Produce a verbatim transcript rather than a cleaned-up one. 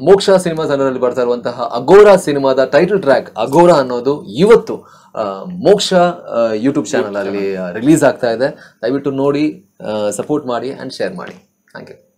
ಮೋಕ್ಷ ಸಿನಿಮಾ ಜನರಲ್ಲಿ ಬರ್ತಾ ಇರುವಂತಹ ಅಗೋರಾ ಸಿನಿಮಾದ ಟೈಟಲ್ ಟ್ರ್ಯಾಕ್ ಅಗೋರಾ ಅನ್ನೋದು ಇವತ್ತು ಮೋಕ್ಷ ಯೂಟ್ಯೂಬ್ ಚಾನಲ್ ಅಲ್ಲಿ ರಿಲೀಸ್ ಆಗ್ತಾ ಇದೆ. ದಯವಿಟ್ಟು ನೋಡಿ, ಸಪೋರ್ಟ್ ಮಾಡಿ ಅಂಡ್ ಶೇರ್ ಮಾಡಿ. Thank you.